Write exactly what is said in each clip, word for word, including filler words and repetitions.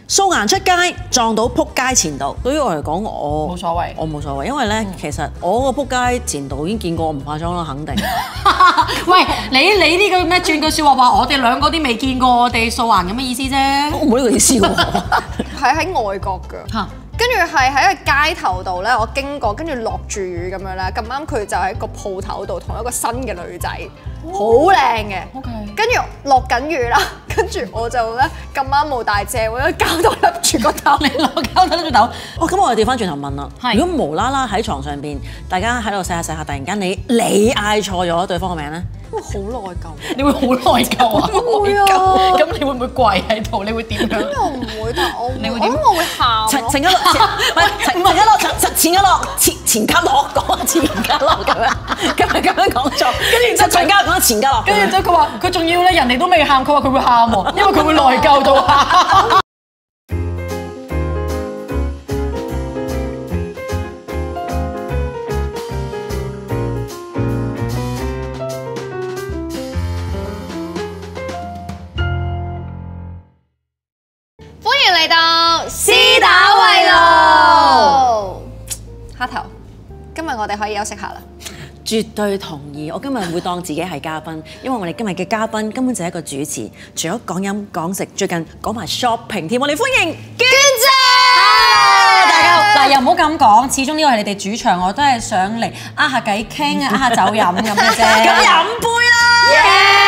素顏出街撞到撲街前度，對於我嚟講，我冇所謂， 我冇所謂，因為咧、嗯、其實我個撲街前度已經見過我唔化妝啦，肯定。 喂，你你呢個咩轉句説話話我哋兩個啲未見過我哋素顏咁嘅意思啫？ 我冇呢個意思喎， 係喺外國㗎。嚇！跟住係喺個街頭度咧，我經過，跟住落住雨咁樣啦。咁啱佢就喺個鋪頭度同一個新嘅女仔，好靚嘅。OK。跟住落緊雨啦，跟住我就咧咁啱冇帶遮，我喺膠袋笠住個頭。 你攞膠袋笠住頭？ 哦，咁我哋調翻轉頭問啦。如果無啦啦喺床上邊，大家喺度洗下洗下，突然間你你嗌錯咗對方嘅名咧？ 會好內疚， 你會好內疚啊！ 會啊！ 咁你會唔會跪喺度？你會點樣？ 咁又唔會，但係我你會點？ 我會喊。 前前一落，唔係前一落，前前一落，前前家落講前家落咁樣，今日咁樣講錯，跟住就前家講前家落， 跟住之後佢話佢仲要咧，人哋都未喊，佢話佢會喊喎，因為佢會內疚到喊。 嚟到斯打圍爐，蝦頭，今日我哋可以休息下啦。 絕對同意，我今日會當自己係嘉賓，因為我哋今日嘅嘉賓根本就係一個主持，除咗講飲講食，最近講埋 shopping 添。我哋歡迎娟姐。 Hello，大家好。嗱，又唔好咁講，始終呢個係你哋主場，我都係上嚟呃下偈傾啊，呃下酒飲咁嘅啫。 咁飲杯啦！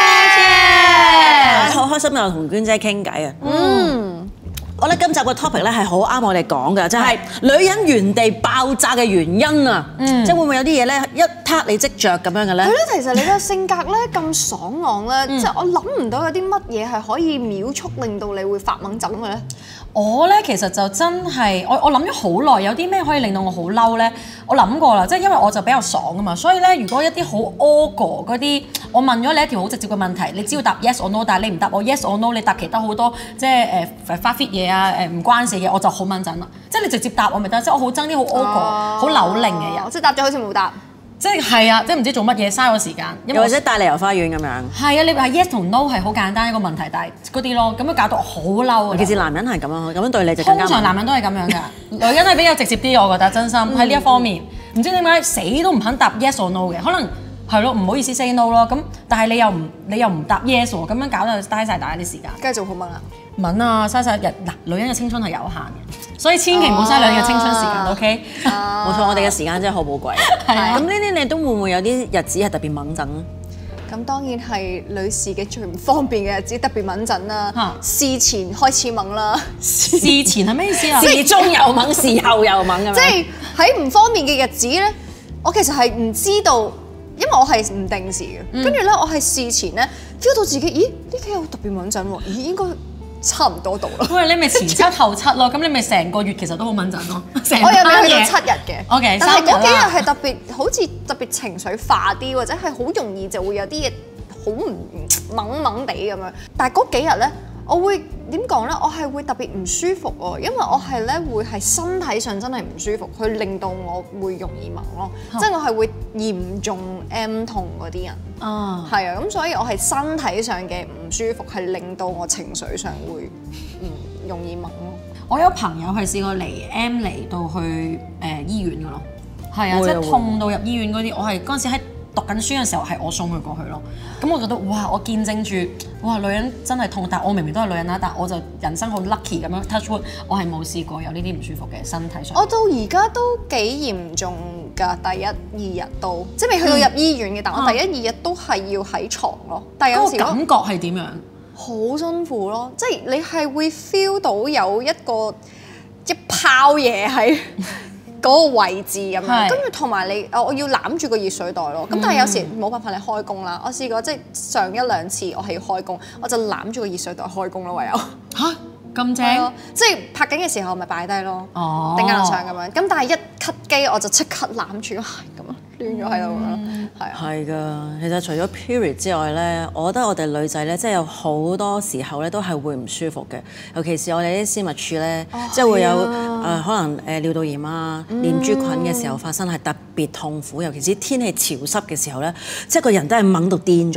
好開心又同娟姐傾偈啊！嗯，我覺得今集嘅 topic 咧係好啱我哋講嘅，就係女人原地爆炸嘅原因啊！嗯，即係會唔會有啲嘢咧一撻你即着咁樣嘅咧？ 係咯，其實你嘅性格咧咁爽朗咧，即係我諗唔到有啲乜嘢係可以秒速令到你會發猛疹嘅咧。 我咧其實就真係我我諗咗好耐，有啲咩可以令到我好嬲咧？我諗過啦，即係因為我就比較爽啊嘛，所以咧如果一啲好 awkward 嗰啲，我問咗你一條好直接嘅問題，你只要答 yes or no， 但係你唔答我 yes or no， 你答其他好多即係誒花 fit 嘢啊誒唔關事嘅，我就好掹陣啦。即係你直接答我咪得，即係我好憎啲好 awkward 好扭擰嘅人， 即係答咗好似冇答。 即係係啊，即係唔知做乜嘢嘥我時間， 又或者帶你遊花園咁樣。 係啊，你話 yes 同 no 係好簡單一個問題，但係嗰啲咯，咁樣搞到我好嬲啊！ 其實男人係咁樣，咁樣對你就更加。 通常男人都係咁樣㗎，女人係比較直接啲，我覺得真心喺呢一方面，唔知點解死都唔肯答 yes or no 嘅，可能係咯，唔好意思 say no 咯。咁但係你又唔你又唔答 yes 喎，咁樣搞到嘥晒大家啲時間。 繼續好掹啦！ 問啊，嘥晒日嗱，女人嘅青春係有限嘅，所以千祈唔好嘥女人嘅青春時間 ，OK？ 冇錯，我哋嘅時間真係好寶貴。係啊，咁呢啲你都會唔會有啲日子係特別猛陣咧？ 咁當然係女士嘅最唔方便嘅日子，特別猛陣啦。事前開始猛啦。 事前係咩意思啊？ 事中又猛，事後又猛咁樣。 即係喺唔方便嘅日子咧，我其實係唔知道，因為我係唔定時嘅。跟住咧，我係事前咧 feel 到自己，咦呢幾日好特別猛陣喎，咦應該差唔多到啦。 喂，你咪前七後七咯，咁你咪成個月其實都好猛陣咯。 我又未去到七日嘅。 O K， 但係嗰幾日係特別，好似特別情緒化啲，或者係好容易就會有啲嘢好唔猛猛地咁樣。但係嗰幾日咧，我會點講咧？我係會特別唔舒服喎，因為我係咧會係身體上真係唔舒服，去令到我會容易猛咯。即係我係會嚴重 M 痛嗰啲人。哦，係啊，咁所以我係身體上嘅唔舒服，係令到我情緒上會唔容易猛咯。 我有朋友係試過嚟 M 嚟到去誒、呃、醫院噶咯，係啊，即係痛到入醫院嗰啲，我係嗰陣時喺讀緊書嘅時候係我送佢過去咯。咁我覺得哇，我見證住哇女人真係痛，但我明明都係女人啦，但我就人生好 lucky 咁樣 touch wood，我係冇試過有呢啲唔舒服嘅身體上。 我到而家都幾嚴重㗎，第一二日都即係未去到入醫院嘅，嗯、但我第一二日都係要喺床咯。但係有時嗰個感覺係點樣？ 好辛苦咯，即係你係會 feel 到有一個一泡嘢喺嗰個位置咁樣，跟住同埋你，我要攬住個熱水袋咯。咁、嗯、但係有時冇辦法你開工啦。我試過即係上一兩次我係要開工，我就攬住個熱水袋開工咯，唯有嚇咁正， 即係拍緊嘅時候咪擺低咯， 哦、 頂硬上咁樣。咁但係一 cut 機我就即刻攬住，係咁啊，亂咗喺度咯，係啊。係㗎，其實除咗 period 之外咧，我覺得我哋女仔咧，即係有好多時候咧都係會唔舒服嘅，尤其是我哋啲私密處咧，哦、即係會有誒、呃、可能誒尿道炎啊、念珠菌嘅時候發生係特別痛苦，尤其是天氣潮濕嘅時候咧，即係個人都係猛到癲咗。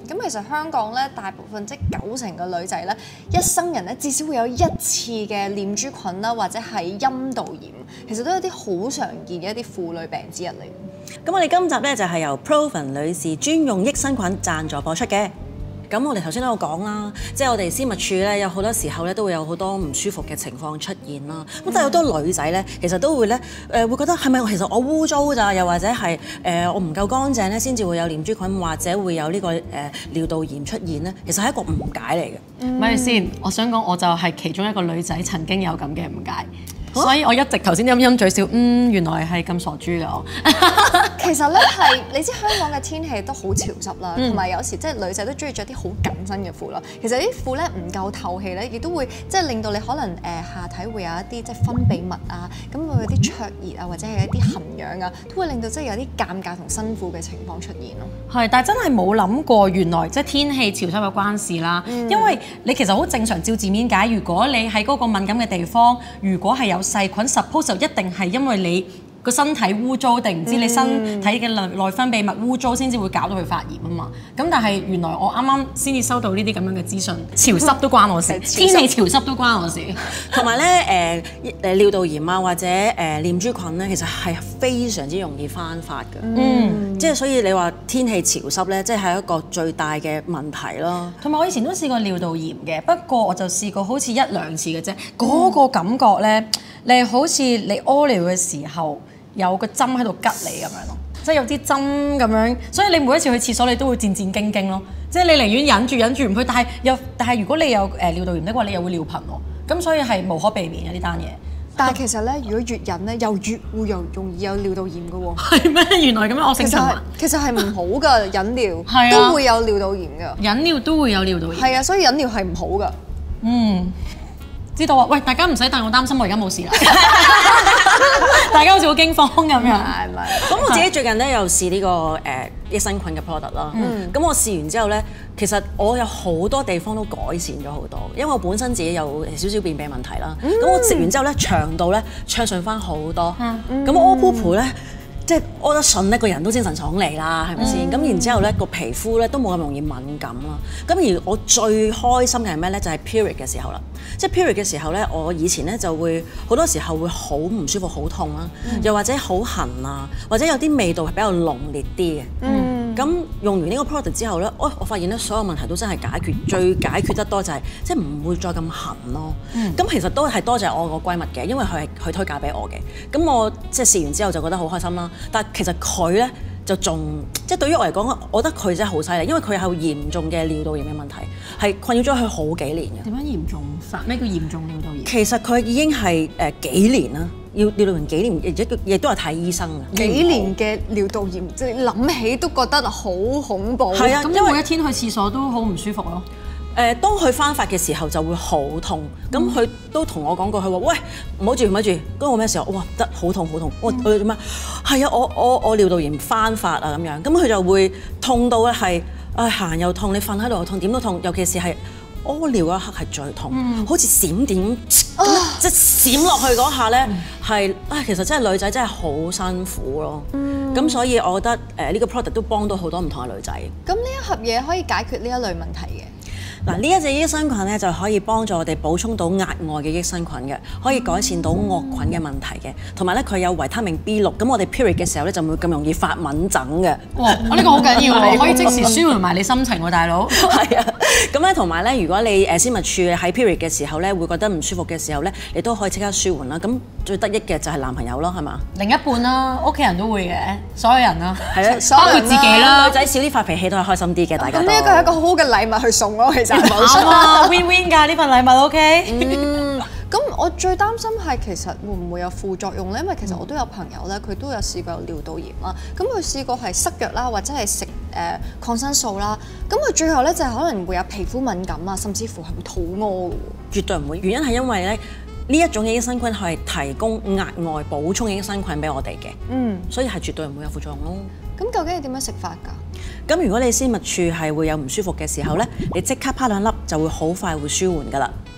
咁其實香港咧，大部分即係九成嘅女仔咧，一生人咧至少會有一次嘅念珠菌啦，或者係陰道炎，其實都有啲好常見嘅一啲婦女病之一嚟。 咁我哋今集咧就係由 Proven 女士專用益生菌贊助播出嘅。咁我哋頭先都有講啦，即係我哋私密處咧有好多時候咧都會有好多唔舒服嘅情況出現啦。咁但係好多女仔咧，其實都會咧誒、呃、會覺得係咪其實我污糟咋？又或者係誒、呃、我唔夠乾淨咧，先至會有念珠菌或者會有呢、這個誒、呃、尿道炎出現咧？其實係一個誤解嚟嘅。 咪住先，我想講我就係其中一個女仔曾經有咁嘅誤解。所以我一直頭先陰陰嘴笑，嗯，原來係咁傻豬㗎我。 其實咧係，你知香港嘅天氣都好潮濕啦，同埋、嗯、有，有時即係女仔都中意着啲好緊身嘅褲啦。其實啲褲咧唔夠透氣咧，亦都會即係令到你可能誒、呃、下體會有一啲即係分泌物啊，咁會有啲灼熱啊，或者係一啲痕癢啊，都會令到即係有啲尷尬同辛苦嘅情況出現咯。 係，但係真係冇諗過原來即係天氣潮濕有關事啦。嗯、因為你其實好正常，照字面解，如果你喺嗰個敏感嘅地方，如果係有細菌 suppose 就一定係因為你個身體污糟定唔知你身體嘅內內分泌物污糟先至會搞到佢發炎啊嘛。咁但係原來我啱啱先至收到呢啲咁樣嘅資訊，潮濕都關我事，天氣潮濕都關我事。 同埋咧誒誒尿道炎啊或者誒、呃、念珠菌咧，其實係非常之容易翻發嘅。嗯，即係所以你話天氣潮濕咧，即係一個最大嘅問題咯。 同埋我以前都試過尿道炎嘅，不過我就試過好似一兩次嘅啫，嗰、嗯、個感覺咧，你好似你屙尿嘅時候有個針喺度拮你咁樣咯，即係有啲針咁樣，所以你每一次去廁所你都會戰戰兢兢咯，即係你寧願忍住忍住唔去，但係又但係如果你有誒尿道炎的話，你又會尿頻喎，咁所以係無可避免嘅呢單嘢。 但係其實咧，如果越忍咧，又越會又容易有尿道炎嘅喎。 係咩？原來咁樣惡性循環。 其實係唔好㗎，忍尿啊、 都會有尿道炎㗎。 忍尿都會有尿道炎。 係啊，所以忍尿係唔好㗎。 嗯。知道啊！喂，大家唔使但我擔心，我而家冇事啦。大家好似好驚慌咁樣。係咪？ 咁我自己最近咧又試呢、這個誒、呃、益生菌嘅 product 啦。咁、嗯、我試完之後咧，其實我有好多地方都改善咗好多，因為我本身自己有少少便秘問題啦。咁、嗯、我食完之後咧，腸道咧暢順翻好多。咁屙 poop 咧。即係屙得順咧，個人都精神爽利啦，係咪先？咁、嗯、然之後咧，個皮膚咧都冇咁容易敏感啦。咁而我最開心嘅係咩咧？就係、是、period 嘅時候啦。即係 period 嘅時候咧，我以前咧就會好多時候會好唔舒服、好痛啦，嗯、又或者好痕啊，或者有啲味道係比較濃烈啲嘅。咁、嗯、用完呢個 product 之後咧，我我發現咧所有問題都真係解決，最解決得多就係即係唔會再咁痕咯。咁、嗯、其實都係多謝我個閨蜜嘅，因為佢係佢推介俾我嘅。咁我即係試完之後就覺得好開心啦。但係其實佢咧就仲即係對於我嚟講，我覺得佢真係好犀利，因為佢係有嚴重嘅尿道炎嘅問題，係困擾咗佢好幾年嘅。 點樣嚴重法？咩叫嚴重尿道炎？ 其實佢已經係誒幾年啦，要尿道炎幾年，亦亦都係睇醫生嘅。 幾年嘅尿道炎，即係諗起都覺得好恐怖。 係啊，咁因為每一天去廁所都好唔舒服咯。 誒、呃，當佢翻發嘅時候就會好痛，咁佢、嗯、都同我講過，佢話：喂，唔好住，唔好住，關我咩事啊？哇，得好痛好痛，我我做咩？係啊，我我我尿道炎翻發啊咁樣，咁佢就會痛到咧係，啊行又痛，你瞓喺度又痛，點都痛，尤其是係屙尿嗰一刻係最痛，嗯、好似閃電咁，即係閃落去嗰下咧係啊，其實真係女仔真係好辛苦咯。咁、嗯、所以我覺得誒呢、呃呢個 product 都幫到好多唔同嘅女仔。 咁呢一盒嘢可以解決呢一類問題嘅。 嗱，呢一隻益生菌咧就可以幫助我哋補充到額外嘅益生菌嘅，可以改善到惡菌嘅問題嘅，同埋咧佢有維他命 B 六，咁我哋 period 嘅時候咧就唔會咁容易發敏疹嘅。 哇！我呢個好緊要喎，可以即時舒緩埋你心情喎，大佬。 係啊，咁咧同埋咧，如果你誒私密處喺 period 嘅時候咧會覺得唔舒服嘅時候咧，你都可以即刻舒緩啦。咁最得益嘅就係男朋友咯，係嘛？ 另一半啦，屋企人都會嘅，所有人啦， 係啊， 包括自己啦。 女仔少啲發脾氣都係開心啲嘅，大家。咁呢一個係一個好好嘅禮物去送咯，其實。 啱啊 ，win win 㗎呢份禮物 ，OK。 嗯，咁我最擔心係其實會唔會有副作用咧？因為其實我都有朋友咧，佢都有試過有尿道炎啦。咁佢試過係塞藥啦，或者係食誒抗生素啦。咁佢最後咧就係可能會有皮膚敏感啊，甚至乎係會肚屙嘅喎。 絕對唔會，原因係因為咧呢一種嘅益生菌係提供額外補充嘅益生菌俾我哋嘅。嗯，所以係絕對唔會有副作用咯。 咁究竟係點樣食法㗎？ 咁如果你私密處係會有唔舒服嘅時候咧，你即刻啪兩粒就會好快會舒緩㗎啦。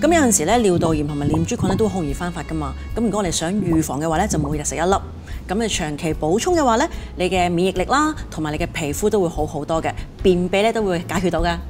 咁有陣時咧尿道炎同埋念珠菌咧都好容易翻發噶嘛。咁如果我哋想預防嘅話咧，就每日食一粒。咁你長期補充嘅話咧，你嘅免疫力啦，同埋你嘅皮膚都會好好多嘅，便秘咧都會解決到㗎。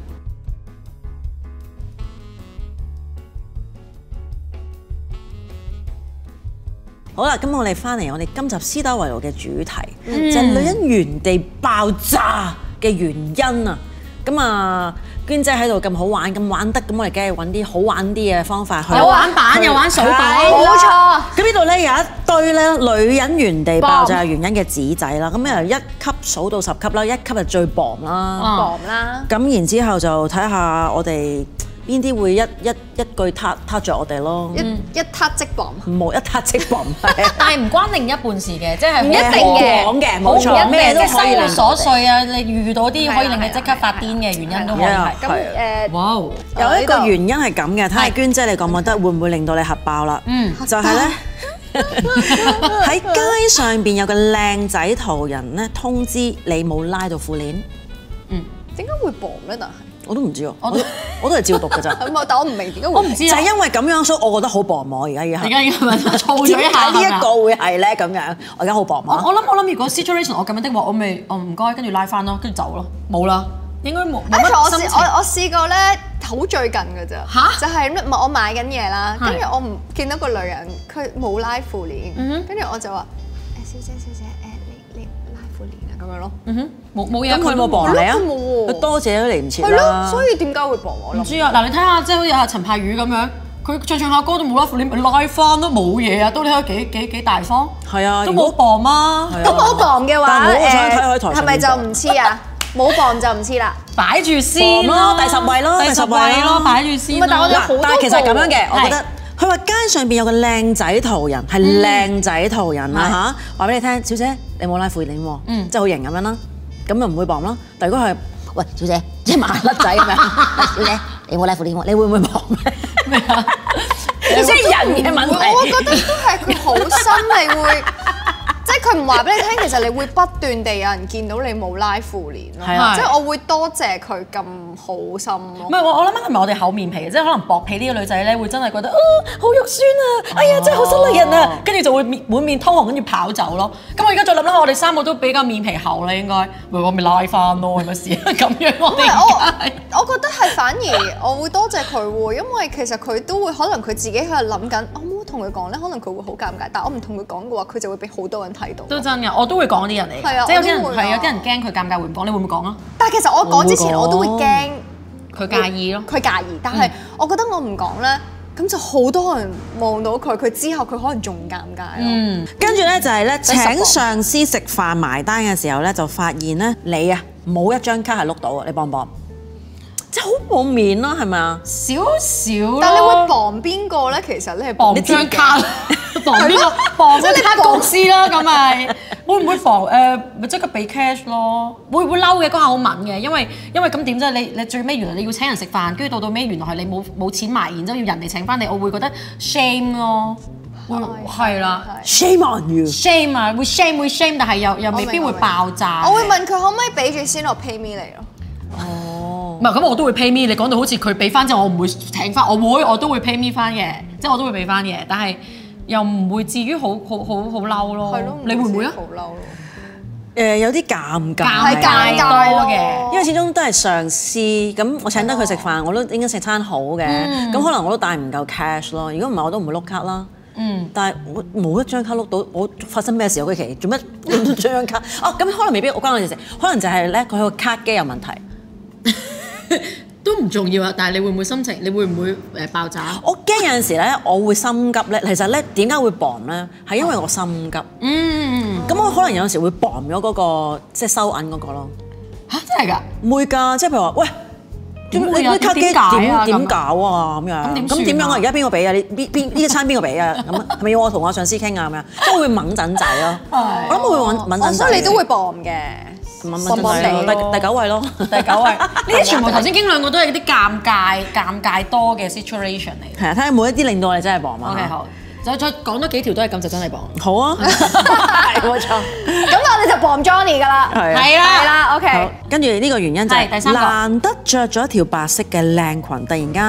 好啦，咁我哋翻嚟我哋今集斯打維羅嘅主題，嗯、就係女人原地爆炸嘅原因啊！咁啊，娟姐喺度咁好玩，咁玩得，咁我哋梗係揾啲好玩啲嘅方法去。 有玩板，有玩數板， 冇錯。 咁呢度咧有一堆咧女人原地爆炸原因嘅紙仔啦，咁由一級數到十級啦，一級就最薄啦， 薄啦。 咁然之後就睇下我哋邊啲會一一一句撻撻著我哋咯， 一一撻即薄， 冇一撻即薄，係。 但係唔關另一半事嘅，即係唔一定嘅， 講嘅冇錯，咩都可以令生活瑣碎啊！你遇到啲可以令你即刻發癲嘅原因都可以係。 咁誒， 哇！ 有一個原因係咁嘅，睇下娟姐你覺唔覺得會唔會令到你核爆啦？嗯，就係咧喺街上邊有個靚仔途人咧通知你冇拉到褲鏈， 嗯，點解會薄咧？但係我都唔知喎，我都我都係照讀㗎咋。 咁啊，但我唔明點解會， 我唔知就係因為咁樣，所以我覺得好薄膜而家依家。 而家依家咪燥咗一點下解呢一個會係咧咁樣？我而家好薄膜。 我我諗我諗，如果 situation 我咁樣的話，我咪我唔該，跟住拉翻咯，跟住走咯，冇啦，應該冇冇跟住我試乜心情。 我我試過咧，好最近㗎咋， 嚇就係咩？我買緊嘢啦， 係跟住我唔見到個女人，佢冇拉褲鏈，跟住我就話誒小姐小姐誒你你拉褲鏈啊咁樣咯。 嗯哼，冇冇嘢。 咁佢冇薄你啊？ 佢冇喎佢多謝都嚟唔切係咯， 啦。 所以點解會薄我咯？ 唔知啊，嗱你睇下，即係好似阿陳柏宇咁樣，佢唱唱下歌都冇拉褲鏈，咪拉翻都冇嘢啊！都你睇幾幾幾大方， 係啊， 都冇磅嗎？ 係啊咁冇磅嘅話， 但係我好想睇佢喺台上誒係咪就唔黐啊？冇磅就唔黐啦。 擺住先咯，第十位咯， 第十位咯，擺住先唔係但係我哋咯。 好多但係其實咁樣嘅，我覺得係佢話街上邊有個靚仔途人，係靚仔途人啊嚇，話俾你聽，小姐你冇拉褲鏈喎， 嗯即係好型咁樣啦，咁就唔會磅啦。但如果係喂小姐，即係麻甩仔咁樣，小姐你冇拉褲鏈喎，你會唔會磅咩？ 咩啊？ 即係人嘅問題。 我覺得都係佢好心，你會即係佢唔話俾你聽，其實你會不斷地有人見到你冇拉褲鏈咯。 係啊即係我會多謝佢咁好心咯。 唔係我我諗緊係咪我哋厚面皮，即係可能薄皮呢個女仔咧會真係覺得啊好肉酸啊，哎呀真係好失禮人啊，跟住就會面滿面通紅跟住跑走咯。咁我而家再諗啦，我哋三個都比較面皮厚啦，應該，咪我咪拉翻咯，係咪先咁樣我哋我而家係我覺得係反而我會多謝佢喎，因為其實佢都會可能佢自己喺度諗緊，我冇同佢講咧，可能佢會好尷尬。但我唔同佢講嘅話，佢就會俾好多人睇到。 都真嘅，我都會講啲人嚟係啊嘅，即係有啲人我都會啊係有啲人驚佢尷尬會唔講，你會唔會講啊？ 但係其實我講之前我會講我都會驚佢介意咯。 佢介意，但係我覺得我唔講咧，咁就好多人望到佢，佢之後佢可能仲尷尬咯。 嗯， 跟住咧就係咧第十個請上司食飯埋單嘅時候咧，就發現咧你啊冇一張卡係碌到啊，你磅唔磅？即係好冇面啦，係咪啊？ 少少咯。 但係你會磅邊個咧？其實你係磅張卡，磅邊個？磅嗰卡公司啦，咁咪會唔會磅？誒，咪即刻俾 cash 咯。會唔會嬲嘅？嗰下好敏嘅，因為因為咁點啫？你你最尾原來你要請人食飯，跟住到到尾原來係你冇冇錢埋，然之後要人哋請翻你，我會覺得 shame 咯。會係啦 ，shame on you。 ，shame 啊，會 shame 會 shame，但係又又未必會爆炸。 我會問佢可唔可以俾住先，我 pay me 嚟咯。 哦， 唔係咁，我都會 pay me。你講到好似佢俾翻之後，我唔會請翻，我會我都會 pay me 翻嘅，即係我都會俾翻嘅，但係又唔會至於好好好好嬲咯。 係咯， 你會唔會啊？ 好嬲咯。 誒有啲尷尬， 係尷尬多嘅嘅。 因為始終都係上司，咁我請得佢食飯，我都應該食餐好嘅，咁可能我都帶唔夠 cash 咯。如果唔係，我都唔會碌卡啦。嗯，但係我冇一張卡碌到，我發生咩事啊？嗰期做乜碌張卡？哦，咁可能未必我關我哋事，可能就係咧佢個卡機有問題。 都唔重要啊，但係你會唔會心情？你會唔會誒爆炸？ 我驚有陣時咧，我會心急咧。其實咧，點解會磅咧？係因為我心急。 嗯， 咁我可能有陣時會磅咗嗰個即係收銀嗰個咯。 嚇真係㗎？ 唔會㗎，即係譬如話，喂， 點會啊你卡機點解啊點點咁搞啊？咁樣咁點算啊咁點樣啊？而家邊個俾啊？你邊邊呢一餐邊個俾啊？咁係咪要我同我上司傾啊？咁樣即係會掹陣仔咯。我諗我會揾掹陣仔。 所以你都會磅嘅。 掹掹陣仔咯，第第九位咯。 第九位，呢啲全部頭先經兩個都係啲尷尬、尷尬多嘅 situation 嚟。 係啊，睇下每一啲令到我哋真係磅嘛。 OK 好，再再講多幾條都係咁就真係磅。 好啊，係冇錯。 咁我哋就磅 Johnny 㗎啦。 係啊係啦， 係啦好 ，OK。 跟住呢個原因就係係第三個難得着咗一條白色嘅靚裙，突然間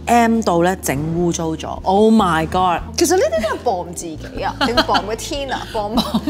M 到咧整污糟咗。Oh my god！ 其實呢啲都係磅自己啊，定磅個天啊，磅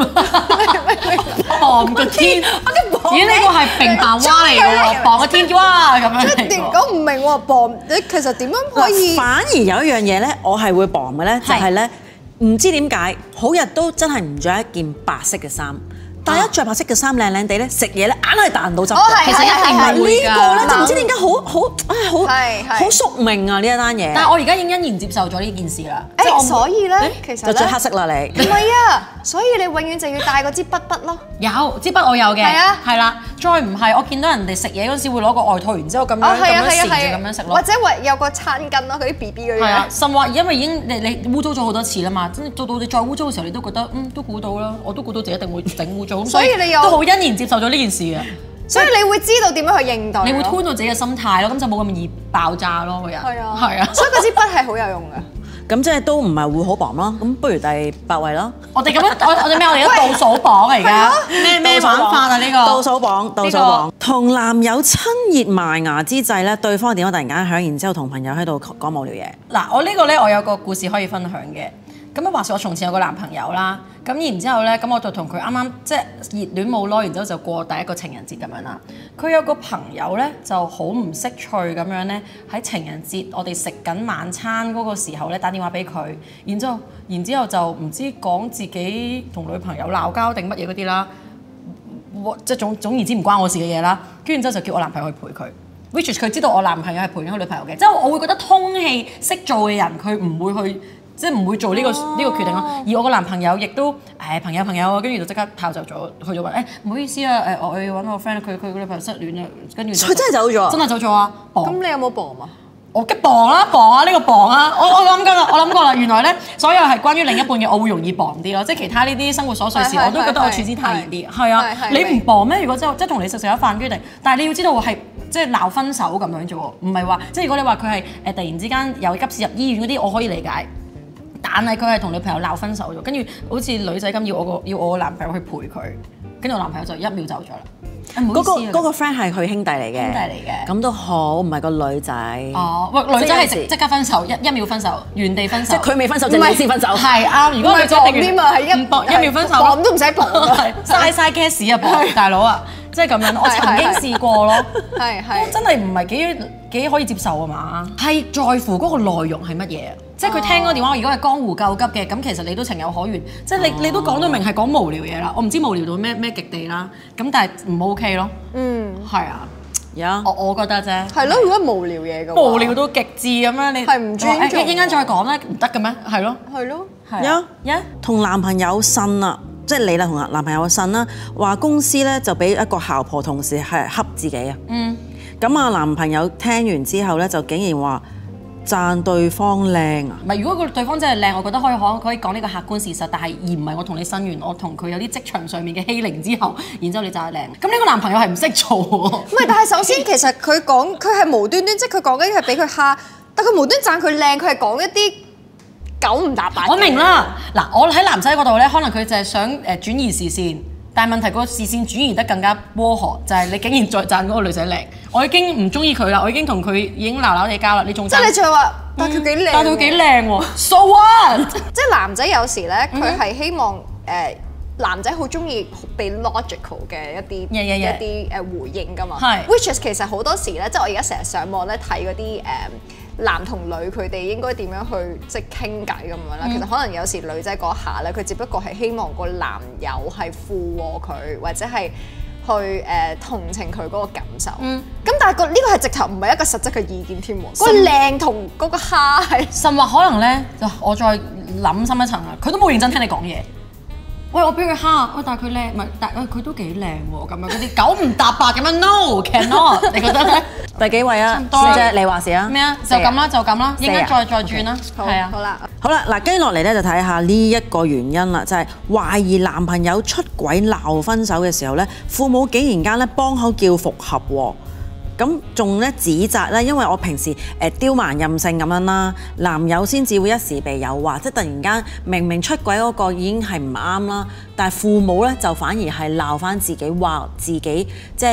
磅個天，咦？呢個係平板蛙嚟嘅喎，磅個天蛙咁樣嚟喎。 我唔明喎，磅你其實點樣可以？ 反而有一樣嘢咧，我係會磅嘅咧，就係咧，唔知點解好日都真係唔着一件白色嘅衫。但係一着白色嘅衫靚靚地咧，食嘢咧硬係彈到汁嘅。 其實一定係會㗎。 呢個咧就唔知點解好好唉好好宿命啊呢一單嘢。 但係我而家已經欣然接受咗呢件事啦。 誒，所以咧其實就着黑色啦你。 唔係啊，所以你永遠就要帶嗰支筆筆咯。 有支筆我有嘅。係啊。 係啦，再唔係我見到人哋食嘢嗰陣時會攞個外套，然之後咁樣咁樣試住咁樣食咯。 或者話有個餐巾咯，嗰啲 B B 嗰啲。 係啊，甚或因為已經你你污糟咗好多次啦嘛，真做到你再污糟嘅時候，你都覺得嗯都估到啦，我都估到自己一定會整污糟。 所以你有。 好欣然接受咗呢件事嘅， 所以你會知道點樣去應對。 你會寬到自己嘅心態咯，咁就冇咁易爆炸咯個人。 係啊， 係啊， 所以嗰支筆係好有用嘅。 咁即係都唔係會好磅咯，咁不如第八位咯。 我哋咁樣，我我哋咩？我哋而家倒數榜嚟㗎，咩咩玩法啊？呢個倒數榜，倒數榜。同男友親熱埋牙之際咧，對方嘅電話突然間響，然之後同朋友喺度講無聊嘢。 嗱，我呢個咧，我有個故事可以分享嘅。咁啊，話説我從前有個男朋友啦，咁然之後咧，咁我就同佢啱啱即係熱戀冇耐，然之後就過第一個情人節咁樣啦。佢有個朋友咧就好唔識趣咁樣咧，喺情人節我哋食緊晚餐嗰個時候咧打電話俾佢，然之後然之後就唔知講自己同女朋友鬧交定乜嘢嗰啲啦，即係總總言之唔關我事嘅嘢啦。跟住之後就叫我男朋友去陪佢 ，which is 佢知道我男朋友係陪緊佢女朋友嘅，即係我會覺得通氣識做嘅人，佢唔會去。即係唔會做呢、呢個呢、哦、個決定咯，而我個男朋友亦都誒、哎、朋友朋友，跟住就即刻跑走咗，去咗話誒唔好意思啊誒，我要揾我 friend，佢佢個女朋友失戀啊，跟住佢真係走咗， 真係走咗啊！ 咁你有冇磅啊？ 我激磅啦，磅啊！呢、呢個磅啊！我我諗緊啦，我諗過啦，原來咧所有係關於另一半嘅，我會容易磅啲咯，即係其他呢啲生活瑣碎事，我都覺得我處之泰然啲。係啊，你唔磅咩？如果即係即係同你食食咗飯，跟住但係你要知道係即係鬧分手咁樣啫喎，唔係話即係如果你話佢係誒突然之間有急事入醫院嗰啲，我可以理解。但係佢係同女朋友鬧分手咗，跟住好似女仔咁要我個要我個男朋友去陪佢，跟住我男朋友就一秒走咗啦。唔好意思啊， 嗰個 friend 係佢兄弟嚟嘅， 兄弟嚟嘅， 咁都好，唔係個女仔。 哦，喂，女仔係即即刻分手，一一秒分手，原地分手。 即係佢未分手，就你先分手。 係啱，如果女仔一定係一搏一秒分手， 磅都唔使磅， 嘥嘥 gas 啊，磅大佬啊！即係咁樣，我曾經試過咯， 係係真係唔係幾幾可以接受啊嘛，係在乎嗰個內容係乜嘢，即係佢聽嗰個電話，如果係江湖救急嘅，咁其實你都情有可原，即係你你都講到明係講無聊嘢啦，我唔知無聊到咩咩極地啦，咁但係唔 OK 咯，嗯，係啊， 有，yeah. 我我覺得啫， 係咯，如果無聊嘢嘅話， 無聊到極致咁樣，你係唔尊重， 一陣間再講咧，唔得嘅咩？係咯， 係咯， 有有同男朋友呻啦。即係你啦，同男朋友嘅呻啦，話公司咧就俾一個姣婆同事係恰自己啊。嗯。咁啊，男朋友聽完之後咧，就竟然話讚對方靚啊。 唔係，如果個對方真係靚，我覺得可以可可以講呢個客觀事實，但係而唔係我同你呻完，我同佢有啲職場上面嘅欺凌之後，然之後你讚佢靚。咁呢個男朋友係唔識做喎。唔係，但係首先其實佢講佢係無端端，即係佢講緊係俾佢蝦，但佢無端讚佢靚，佢係講一啲九唔搭八。 我明啦，嗱，我喺男仔嗰度咧，可能佢就係想誒轉移視線，但係問題個視線轉移得更加窩河，就係、是、你竟然再讚嗰個女仔靚，我已經唔中意佢啦，我已經同佢已經鬧鬧地交啦，你仲即係你仲話，但佢幾靚， 但佢幾靚喎，so what？ 即係男仔有時咧，佢係希望誒、呃、男仔好中意被 logical 嘅一啲 yeah, yeah, yeah. 一啲誒回應㗎嘛， 係 which is 其實好多時咧，即係我而家成日上網咧睇嗰啲誒。男同女佢哋應該點樣去即係傾偈咁樣啦？嗯、其實可能有時女仔嗰下咧，佢只不過係希望個男友係附和佢，或者係去誒、呃、同情佢嗰個感受。咁、嗯、但係個呢個係直頭唔係一個實質嘅意見添喎。個靚同嗰個蝦係， 甚或可能咧，就我再諗深一層啊，佢都冇認真聽你講嘢。喂，我俾佢蝦，喂，但係佢靚，唔係，但係佢都幾靚喎，咁樣嗰啲九唔搭八咁樣 ，no cannot，你覺得咧？ 第幾位啊？小姐，你話事啊？ 咩啊？就咁啦，就咁啦，應該再再轉啦，係啊， 好啦， 好啦，嗱，跟落嚟咧就睇下呢一個原因啦，就係、是、懷疑男朋友出軌鬧分手嘅時候咧，父母竟然間咧幫口叫復合喎。咁仲咧指責咧，因為我平時誒刁蠻任性咁樣啦，男友先至會一時被誘惑，即係突然間明明出軌嗰個已經係唔啱啦，但係父母咧就反而係鬧返自己，話自己即係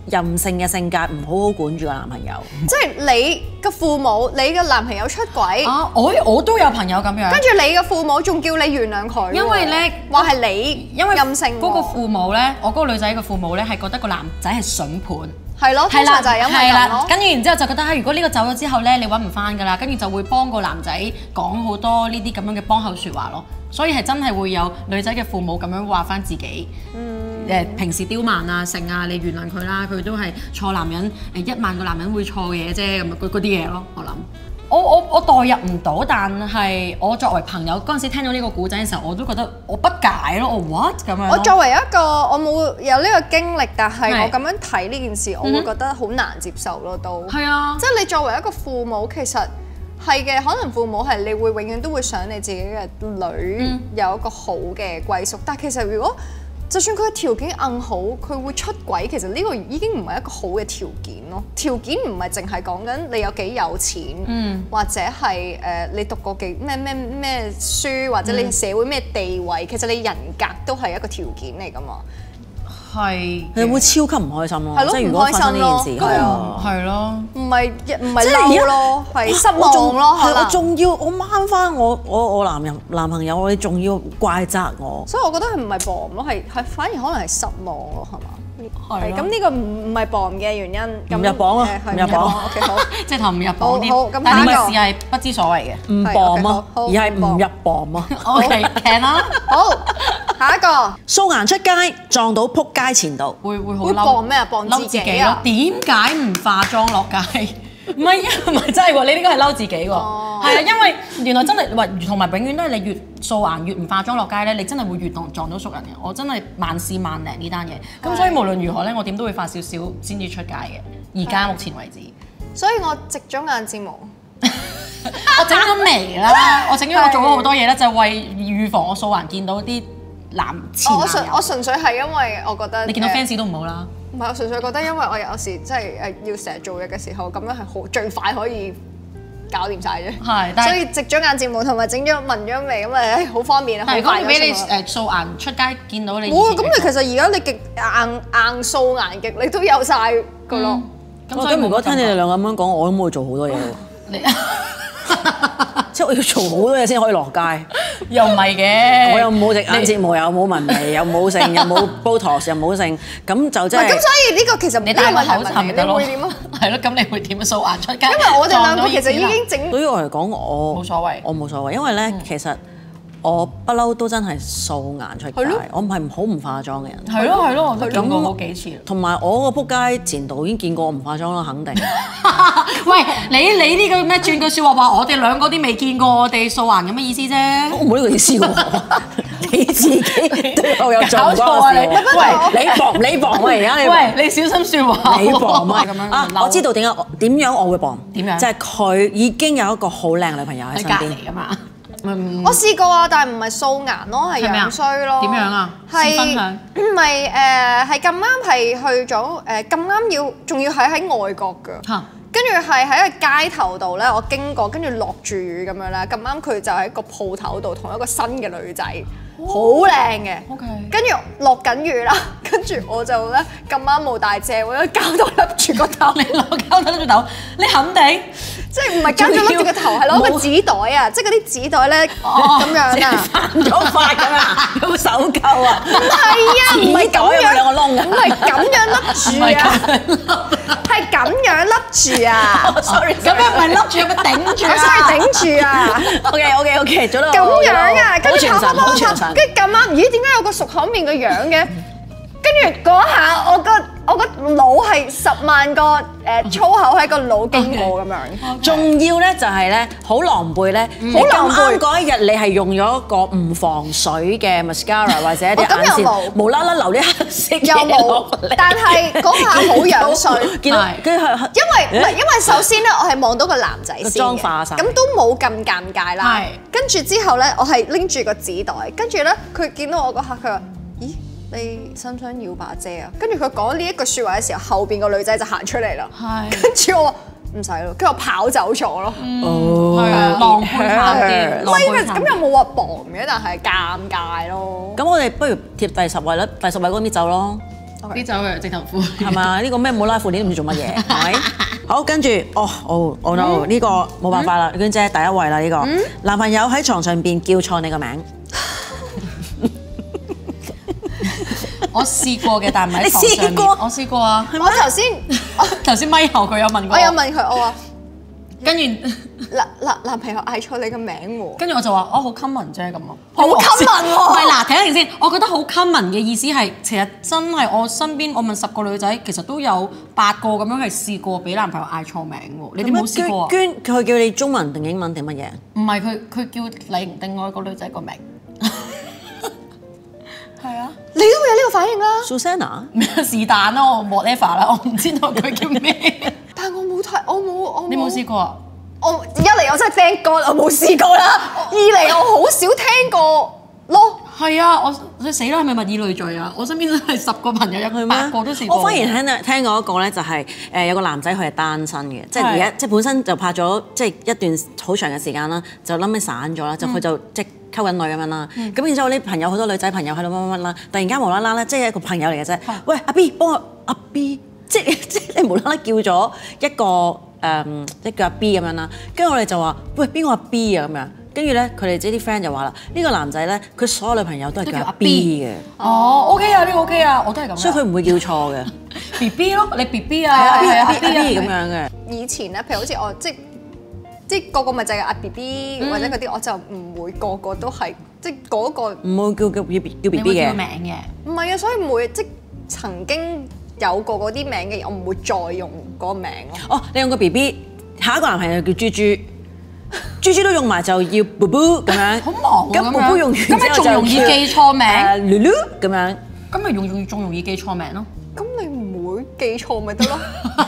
任性嘅性格，唔好好管住個男朋友。 即係你嘅父母，你嘅男朋友出軌， 啊，我我都有朋友咁樣。 跟住你嘅父母仲叫你原諒佢喎， 因為咧話係你因為任性喎嗰個父母咧，我嗰個女仔嘅父母咧係覺得個男仔係筍盤。 係咯，通常就係因為係啦咁咯。 跟住然之後就覺得啊，如果呢個走咗之後咧，你揾唔翻㗎啦，跟住就會幫個男仔講好多呢啲咁樣嘅幫口説話咯。所以係真係會有女仔嘅父母咁樣話翻自己，誒、嗯、平時刁蠻啊、性啊，你原諒佢啦，佢都係錯男人，誒一萬個男人會錯嘅嘢啫，咁嗰嗰啲嘢咯，我諗。我我我代入唔到，但係我作為朋友嗰陣時聽到呢個故仔嘅時候，我都覺得我不解咯，我 what 咁樣。 我作為一個我冇有呢個經歷，但係係我咁樣睇呢件事，我會覺得好難接受咯，都。 係啊， 即係你作為一個父母，其實係嘅，可能父母係你會永遠都會想你自己嘅女有一個好嘅歸宿，但係其實如果就算佢嘅條件硬好，佢會出軌，其實呢個已經唔係一個好嘅條件咯。條件唔係淨係講緊你有幾有錢，嗯、或者係誒、呃、你讀過幾咩咩咩書，或者你社會咩地位，嗯、其實你人格都係一個條件嚟㗎嘛。 係， 你會超級唔開心咯， 係咯即係如果發生呢件事，係啊， 係咯， 唔係唔係嬲咯，係失望咯， 係我仲要我掹翻我我我男人男朋友，你仲要怪責我， 所以我覺得係唔係 bomb 咯，係係反而可能係失望咯，係嘛？係咁呢個唔唔係 bomb 嘅原因， 唔入榜啊，唔入榜 ，OK 好， 即係頭唔入榜啲， 好咁但係呢下一個個事係不知所謂嘅， 唔 bomb 啊，而係唔入榜啊。 OK，聽啦， 好，下一個素顏出街撞到撲街前度， 會會好會嬲， 磅咩啊？磅嬲自己啊？ 點解唔化妝落街？唔係唔係真係喎，你呢個係嬲自己喎，係啊，因為原來真係話同埋永遠都係你越素顏越唔化妝落街咧，你真係會越撞撞到熟人嘅。我真係萬試萬靈呢單嘢，咁所以無論如何咧，我點都會化少少先至出街嘅。而家目前為止， 所以我植咗眼睫毛， 我整咗眉啦，我整咗我做咗好多嘢咧，就係為預防我素顏見到啲男前我純男友。 我純粹係因為我覺得你見到誒 fans 都唔好啦。 唔係，我純粹覺得因為我有時即係誒要成日做嘢嘅時候，咁樣係好最快可以搞掂晒啫。 係，但係所以植咗眼睫毛同埋整咗紋咗眉咁啊，誒好方便啊，好但係快如果俾你咗先啊誒素顏出街見到你以前嘅冇啊！咁你其實而家你極硬硬素顏極，你都有晒噶咯。 咁所以咁如果聽你哋兩個咁樣講，我都會做好多嘢喎。 你即係我要做好多嘢先可以落街， 又唔係嘅， 我又冇植眼睫毛，又冇紋眉，又冇剩，又冇 Botox，又冇剩，咁就真係。 咁所以呢個其實你戴個口罩咪你得咯？ 會點啊？ 係咯，咁你會點素顏出街？ 因為我哋兩個其實已經整對於我嚟講，我冇所謂我冇所謂，因為咧其實我不嬲都真係素顏出街係咯， 我唔係好唔化妝嘅人。 係咯係咯，我都見過好幾次。 同埋我個撲街前度已經見過我唔化妝啦，肯定。 喂，你你呢個咩轉句説話話我哋兩個啲未見過我哋素顏咁嘅意思啫？ 我冇呢個意思喎，你自己對我有做搞錯啊你喂，你磅你磅我而家你磅喂，你小心説話。 你磅咪咁樣啊！我知道點解我點樣我會磅？ 點樣就係佢已經有一個好靚女朋友喺喺隔身邊。 離㗎嘛。 我試過啊，但係唔係素顏咯，係係咪啊樣衰咯。 點樣啊係試分享唔係誒？係咁啱係去咗誒，咁啱要仲要係喺外國㗎。 嚇跟住係喺個街頭度咧，我經過，跟住落住雨咁樣啦。咁啱佢就喺個鋪頭度同一個新嘅女仔，好靚嘅。 OK 跟住落緊雨啦，跟住我就咧咁啱冇帶遮，我喺膠袋笠住個頭。 你攞膠袋笠住頭，你肯定？ 即係唔係膠袋笠住個頭，係攞個紙袋啊！即係嗰啲紙袋咧咁樣啊， 犯咗法㗎嘛，有手扣啊！ 唔係啊，唔係咁樣， 兩個窿㗎唔係咁樣笠住啊，係咁樣笠住啊。 Sorry， 咁樣唔係笠住，有個頂住我真係頂住啊！ OK OK OK，做到咁樣啊，跟住好全神，好全神。 跟住咁啱，咦？點解有個熟口面嘅樣嘅？跟住嗰下，我個我個腦係十萬個誒粗口喺個腦經過咁樣。 仲要咧就係咧好狼狽咧， 好狼狽啱嗰一日你係用咗一個唔防水嘅 mascara 或者一啲哦咁眼又冇線，無啦啦流啲黑色又嘢落冇嚟， 但係嗰下好樣衰。 見到係跟住係因為唔係，因為首先咧，我係望到個男仔先嘅， 個妝化晒咁都冇咁尷尬啦係。 跟住之後咧，我係拎住個紙袋，跟住咧佢見到我嗰刻，佢話：咦，你想唔想要把遮啊？跟住佢講呢一句説話嘅時候，後邊個女仔就行出嚟啦。 係跟住我話唔使咯，跟住我跑走咗咯。 哦係啊，狼狽慘啲，狼喂， 狽慘咁又冇話磅嘅，但係尷尬咯。 咁我哋不如貼第十位啦，第十位嗰啲走咯。 啲走嘅直頭褲係嘛？呢個咩冇拉褲鏈都唔知做乜嘢，係咪？好，跟住哦哦哦 no，呢個冇辦法啦，娟姐第一位啦呢個。男朋友喺床上邊叫錯你個名。 我試過嘅，但唔喺床上面。我試過啊！ 我頭先頭先咪後佢有問過。 我有問佢，我話跟住男男男朋友嗌錯你個名喎。 跟住我就話：哦，好 common 啫咁咯。 好 common 喎！ 唔係嗱，睇一陣先。我覺得好 common 嘅意思係，其實真係我身邊，我問十個女仔，其實都有八個咁樣係試過俾男朋友嗌錯名喎。你哋冇試過啊？ 娟佢叫你中文定英文定乜嘢？ 唔係佢佢叫你唔定愛個女仔個名。係啊， 你都會有呢個反應啦。 Susanna 咩是但啦，我 whatever 啦，我唔知道佢叫咩。 但係我冇睇，我冇我你冇試過啊？ 我一嚟我真係 thank God 我冇試過啦，二嚟我好少聽過咯。 係啊，我佢死啦，係咪物以類聚啊？我身邊真係十個朋友有八個都試過。 我反而聽聽過一個咧，就係誒有個男仔佢係單身嘅，即係而家即係本身就拍咗即係一段好長嘅時間啦，就諗起散咗啦，就佢就即係溝緊女咁樣啦。咁然之後我啲朋友好多女仔朋友喺度乜乜乜啦，突然間無啦啦咧，即係一個朋友嚟嘅啫。喂阿 B 幫我阿 B，即係即係你無啦啦叫咗一個誒一個阿 B 咁樣啦，跟住我哋就話喂邊個阿 B 啊咁樣。跟住咧，佢哋即係啲 friend 就話啦，呢個男仔咧，佢所有女朋友都係叫阿 B 嘅。 哦 OK 啊，呢個 OK 啊，我都係咁。 所以佢唔會叫錯嘅。 B B 咯，你 B B 啊， 係啊係啊 ，B B 咁樣嘅。 以前咧，譬如好似我即即個個咪就係阿 B B 或者嗰啲，我就唔會個個都係即嗰個。 唔會叫叫叫 B B 嘅。 你會叫名嘅。 唔係啊，所以每即曾經有過嗰啲名嘅，我唔會再用嗰個名咯。 哦，你用個 B B，下一個男朋友叫豬豬。豬豬都用埋就要 boo boo 咁樣， 好忙喎咁 boo boo 用完之後咁咪仲容易記錯名誒 Lulu 咁樣， 咁咪容易仲容易記錯名咯。 咁你唔會記錯咪得咯？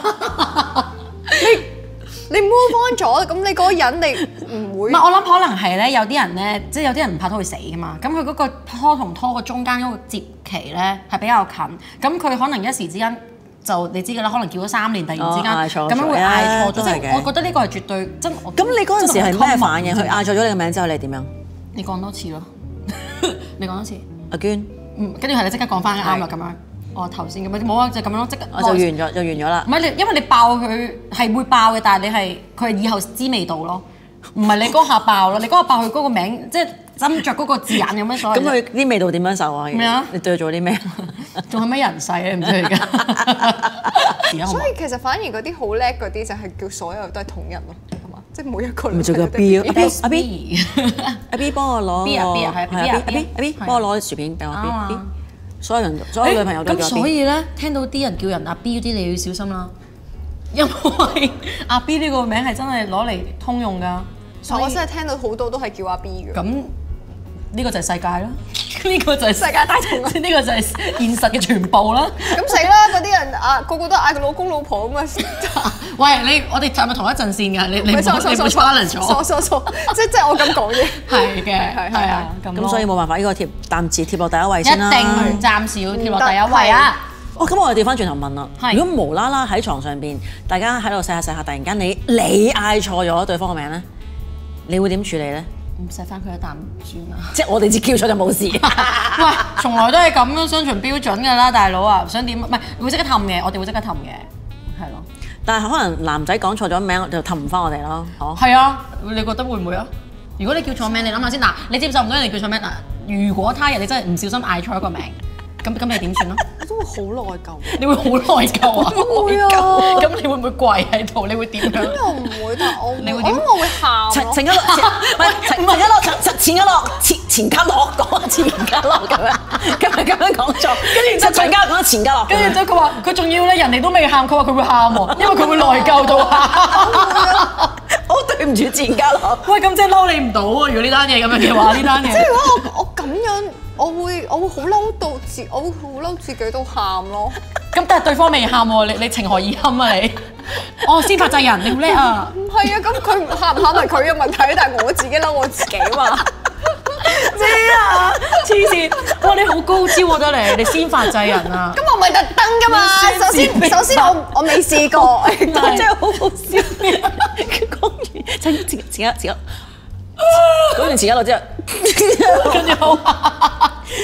你你 move on 咗，咁你嗰個人你唔會。 唔係，我諗可能係咧，有啲人咧，即係有啲人唔拍拖會死噶嘛。咁佢嗰個拖同拖個中間嗰個接期咧係比較近，咁佢可能一時之間。就你知㗎啦，可能叫咗三年，突然之間咁樣會嗌錯咗，即係我覺得呢個係絕對真。 咁你嗰陣時係咩反應？佢嗌錯咗你個名之後，你點樣？ 你講多次咯，你講多次。 阿娟， 嗯，跟住係你即刻講翻啱啦咁樣。哦，頭先咁樣冇啊，就咁樣咯，即刻。 我就完咗，就完咗啦。 唔係你，因為你爆佢係會爆嘅，但係你係佢係以後知味道咯，唔係你嗰下爆咯，你嗰下爆佢嗰個名即係。斟酌嗰個字眼有咩所謂？ 咁佢啲味道點樣受啊？ 咩啊？ 你對佢做啲咩？ 仲係咩人世咧？唔知而家。 所以其實反而嗰啲好叻嗰啲就係叫所有都係統一咯，係嘛？即係每一個。 咪做個 B 阿 B 阿 B 阿 B 幫我攞 B 啊 B 啊係 B 啊 B 阿 B 幫我攞啲薯片俾我 B B。所有人所有女朋友都叫 B。 咁所以咧，聽到啲人叫人阿 B 嗰啲，你要小心啦，因為阿 B 呢個名係真係攞嚟通用㗎。 我真係聽到好多都係叫阿 B 嘅。 咁。呢個就係世界啦，呢個就係世界大同， 呢個就係現實嘅全部啦。 咁死啦！嗰啲人啊，個個都嗌佢老公老婆咁啊！ 喂，你我哋係咪同一陣線㗎？你你唔好你唔好 challenge 咗。 錯錯錯！即即係我咁講啫。 係嘅，係係啊， 咁所以冇辦法，呢個貼暫時貼落第一位先啦。 一定暫時要貼落第一位啊！ 哦，咁我哋調翻轉頭問啦，如果無啦啦喺床上邊，大家喺度錫下錫下，突然間你你嗌錯咗對方嘅名咧，你會點處理咧？ 唔錫翻佢一啖算啦， 即係我哋只叫錯就冇事。 喂，從來都係咁樣雙重標準㗎啦，大佬啊，想點？唔係會即刻氹嘅，我哋會即刻氹嘅，係咯。 但係可能男仔講錯咗名，就氹唔翻我哋咯。哦， 係啊，你覺得會唔會啊？如果你叫錯名，你諗下先嗱，你接受唔到人哋叫錯名嗱？如果他日你真係唔小心嗌錯一個名，咁咁你點算咯？ 我都會好內疚。 你會好內疚啊？ 會啊！ 咁你會唔會跪喺度？你會點樣？ 咁又唔會，但係我你會我諗我會喊咯。 前一落，唔係前一落，前前一落，前前家落講前家落咁樣，咁咪咁樣講錯。跟住就前家講前家落。 跟住之後佢話佢仲要咧，人哋都未喊，佢話佢會喊喎，因為佢會內疚到喊。 好對唔住前家落。 喂，咁即係嬲你唔到喎！如果呢單嘢咁樣嘅話，呢單嘢。 即係如果我我咁樣。我會我會好嬲到自，我會好嬲自己都喊咯。 咁但係對方未喊喎，你你情何以堪啊你？哦，司法制人，你好叻啊！ 唔係啊，咁佢喊唔喊係佢嘅問題，但係我自己嬲我自己嘛。 知啊，黐線！哇，你好高招我覺得你，你先發制人啊！ 咁我唔係特登㗎嘛。首先首先我我未試過， 真係好好笑。講完前前前一前一。講完前一落之後， 跟住好，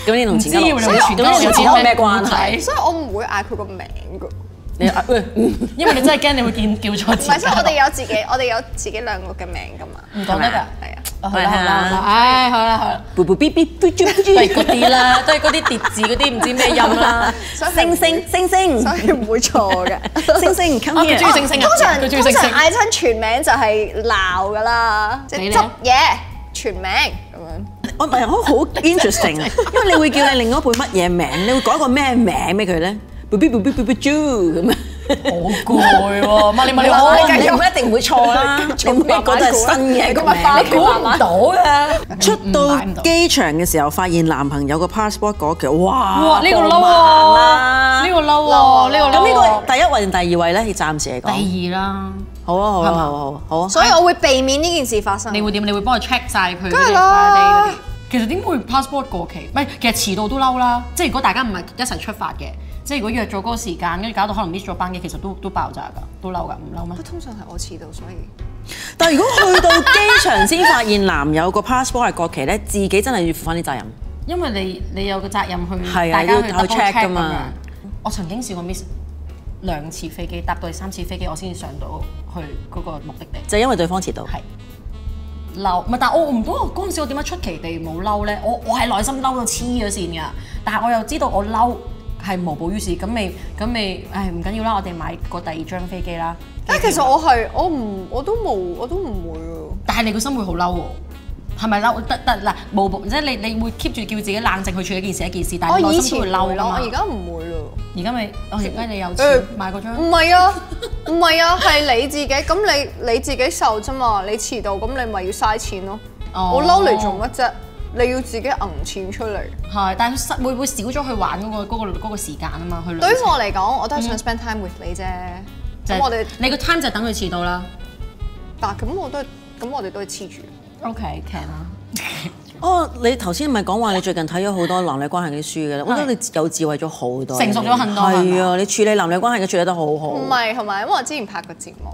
咁你同錢嘉樂， 唔知喎你會傳咁你同錢嘉樂咩關係？ 所以我唔會嗌佢個名㗎。 你因為你真係驚你會見叫錯字。 唔係，所以我哋有自己，我哋有自己兩個嘅名㗎嘛。 唔講得㗎， 係啊。 好啦好啦好啦，唉好啦好啦， 啵啵嗶嗶嗶嗶嗶都係嗰啲啦，都係嗰啲疊字嗰啲唔知咩音啦， 星星星星， 所以唔會錯嘅。 星星 come 啊佢 here 中意星星啊通常通佢中意星星常嗌親全名就係鬧㗎啦，即係執嘢全名咁樣。 我唔係我好 interesting 啊，因為你會叫你另一半乜嘢名，你會改個咩名俾佢咧？啵嗶啵嗶嗶嗶豬咁啊！ 好攰喎，問你問你我我你唔一定會錯啦，你每一個都係新嘅個名， 你估唔到嘅。 出到機場嘅時候，發現男朋友個 passport 嗰期，哇！ 哇！呢個嬲啊！呢個嬲啊！呢個咁呢個第一位定第二位咧？暫時嚟講， 第二啦。 好啊好啊好啊好啊！ 所以我會避免呢件事發生。 你會點？你會幫佢 check 晒佢嗰梗係啲啦 friday 嗰啲。其實點會 passport 過期？唔係，其實遲到都嬲啦。即係如果大家唔係一齊出發嘅，即係如果約咗嗰個時間，跟住搞到可能 miss 咗班機，其實都都爆炸㗎，都嬲㗎，唔嬲咩？ 通常係我遲到，所以。 但係如果去到機場先發現男友個 passport 係過期咧，自己真係要負翻啲責任。 因為你你有個責任去係啊大家去要 check 㗎嘛。 我曾經試過 miss 兩次飛機，搭到第三次飛機，我先至上到去嗰個目的地。 就係因為對方遲到。 係。嬲，唔係，但係我唔到嗰陣時，我點解出奇地冇嬲咧？我我係內心嬲到黐咗線㗎，但係我又知道我嬲係無補於事，咁咪咁咪，唉唔緊要啦，我哋買個第二張飛機啦。 但係其實我係我唔我都冇我都唔會喎。 但係你個心會好嬲喎，係咪嬲？得得嗱，無補即係你你會 keep 住叫自己冷靜去處理一件事一件事，但係我以內心都會前會咯，我嬲㗎嘛。 而家唔會咯。 而家咪，我而家你有誒錢買嗰張。 唔係啊，唔係啊，係你自己。咁你你自己受啫嘛，你遲到咁你咪要嘥錢咯。 哦我嬲你做乜啫？你要自己揞錢出嚟。 係，但係會會少咗去玩嗰、個嗰、個嗰個時間啊嘛，去旅對於程我嚟講，我都係想 spend time with 你啫。 就係咁我哋， 你個 time 就等佢遲到啦。 但咁我都係，咁我哋都係黐住。 OK，can 啦。 哦，你頭先咪講話你最近睇咗好多男女關係嘅書嘅咧，我覺得你有智慧咗好多， 成熟咗很多係啊，你處理男女關係嘅處理得好好。 唔係，同埋因為我之前拍過節目。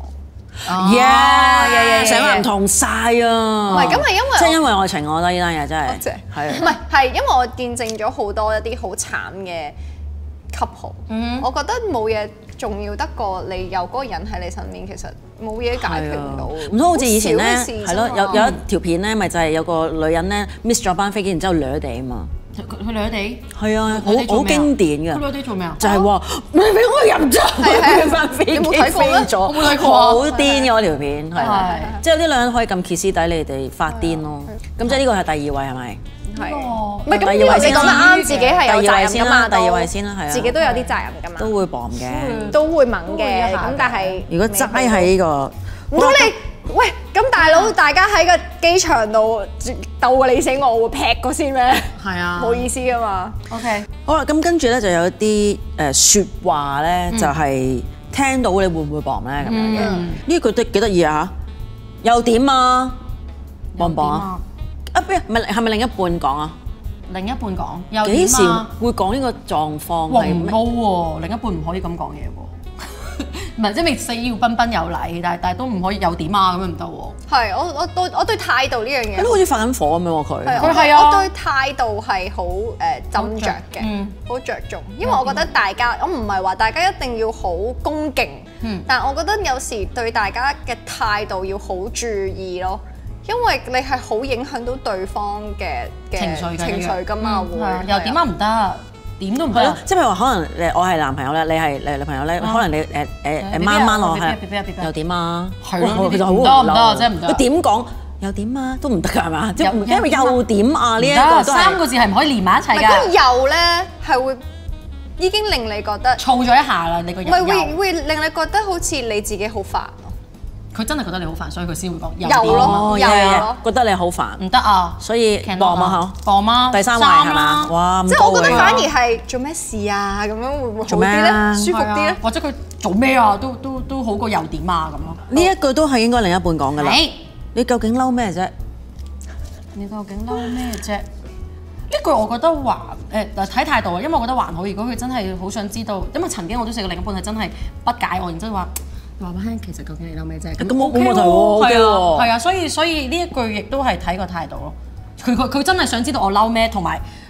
yeah，成個唔同晒啊！ 唔係，咁係因為即係因為愛情，我覺得呢單嘢真係多謝係唔係係因為我見證咗好多一啲好慘嘅 couple，我覺得冇嘢重要得過你有嗰個人喺你身邊，其實冇嘢解決唔到。 唔通好似以前咧好小嘅事係咯， 啫嘛有有一條片咧，咪就係有個女人咧 miss 咗班飛機，然之後掠地啊嘛。 佢佢兩地， 係啊，好佢哋做咩啊好經典佢㗎。 兩地做咩啊？ 就係話你俾我入咗， 係係班飛機你有冇睇過咩飛咗， 我冇睇過啊好癲嘅嗰條片係啊係即係有啲女人可以咁歇斯底里地發癲咯。咁即係呢個係第二位係咪？ 係哦唔係咁？ 第二位因為你先講得啱，自己係有責任㗎嘛， 第二位先啦第二位都先啦係啊自己都有啲責任㗎嘛， 都會綁嘅。 都會猛都會一嘅。 下嘅咁但係如果齋喺呢個， 唔通你喂咁大佬，大家喺個機場度鬥過你死我，我會劈過先咩？ 係啊， 冇意思㗎嘛。 OK， 好啦，咁跟住咧就有啲誒説話咧，就係聽到你會唔會綁咧咁樣嘅？呢句都幾得意啊嚇！又點啊？綁唔綁啊？啊，不如唔係係咪另一半講啊？ 另一半講又幾時點啊？ 會講呢個狀況哇唔係咩？ 好喎，另一半唔可以咁講嘢喎。唔係即係未死要彬彬有禮，但係但係都唔可以有點啊咁樣唔得喎。 係我我對我對態度呢樣嘢都好似發緊火咁樣喎佢。 係佢係啊我對態度係好誒斟酌嘅嗯， 好着重，因為我覺得大家我唔係話大家一定要好恭敬， 嗯但係我覺得有時對大家嘅態度要好注意咯，因為你係好影響到對方嘅嘅情緒㗎情緒㗎嘛會嗯係啊又點啊唔得，點都唔係咯得。， 即係譬如話可能誒我係男朋友咧，你係誒女朋友咧， 啊可能你誒誒誒誒掹掹我 B B 啊 B B 啊 B B 啊又點啊？ 係咯哇其實好唔得唔得嬲真係唔得佢點講又點啊？都唔得㗎係嘛？即係又因為又點啊？呢一唔得， 個都係三個字係唔可以連埋一齊唔係咁㗎。 又咧係會已經令你覺得燥咗一下啦，你個唔係會人會令你覺得好似你自己好煩咯， 佢真係覺得你好煩，所以佢先會講又又咯點啊哦， 又有有有咯覺得你好煩， 唔得啊， 所以 Cannot 磅啊啊磅啊第三位三係嘛？ 啦哇，咁即係我覺高嘅得反而係做咩事啊咁樣會唔會好做咩啲啊咧？舒服啲咧係啊？或者佢做咩啊，都都都好過又點啊咁咯。 呢一句都係應該另一半講㗎啦。 係你究竟嬲咩啫？ 你究竟嬲咩啫？呢句我覺得還誒嗱睇態度啊，因為我覺得還好。如果佢真係好想知道，因為曾經我都試過另一半係真係不解我，然之後話話俾我聽，其實究竟你嬲咩啫？ 咁我 OK 冇問題喎係 ，OK 啊喎係啊，所以所以呢一句亦都係睇個態度咯。佢佢佢真係想知道我嬲咩，同埋